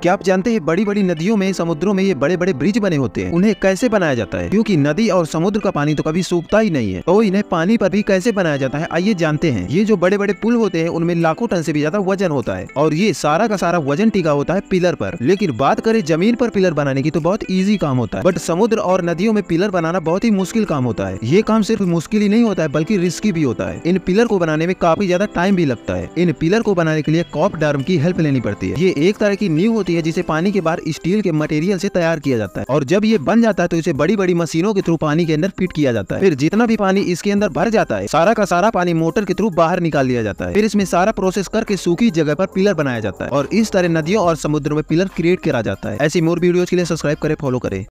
क्या आप जानते हैं बड़ी बड़ी नदियों में, समुद्रों में ये बड़े बड़े ब्रिज बने होते हैं। उन्हें कैसे बनाया जाता है? क्योंकि नदी और समुद्र का पानी तो कभी सूखता ही नहीं है, तो इन्हें पानी पर भी कैसे बनाया जाता है, आइए जानते हैं। ये जो बड़े बड़े पुल होते हैं उनमें लाखों टन से भी ज्यादा वजन होता है और ये सारा का सारा वजन टिका होता है पिलर पर। लेकिन बात करें जमीन पर पिलर बनाने की तो बहुत ईजी काम होता है, बट समुद्र और नदियों में पिलर बनाना बहुत ही मुश्किल काम होता है। ये काम सिर्फ मुश्किल ही नहीं होता है बल्कि रिस्की भी होता है। इन पिलर को बनाने में काफी ज्यादा टाइम भी लगता है। इन पिलर को बनाने के लिए कॉक डार्म की हेल्प लेनी पड़ती है। ये एक तरह की नींव होती है जिसे पानी के बाहर स्टील के मटेरियल से तैयार किया जाता है और जब ये बन जाता है तो इसे बड़ी बड़ी मशीनों के थ्रू पानी के अंदर फिट किया जाता है। फिर जितना भी पानी इसके अंदर भर जाता है सारा का सारा पानी मोटर के थ्रू बाहर निकाल लिया जाता है। फिर इसमें सारा प्रोसेस करके सूखी जगह पर पिलर बनाया जाता है और इस तरह नदियों और समुद्र में पिलर क्रिएट करा जाता है। ऐसी मोर वीडियोज के लिए सब्सक्राइब करें, फॉलो करें।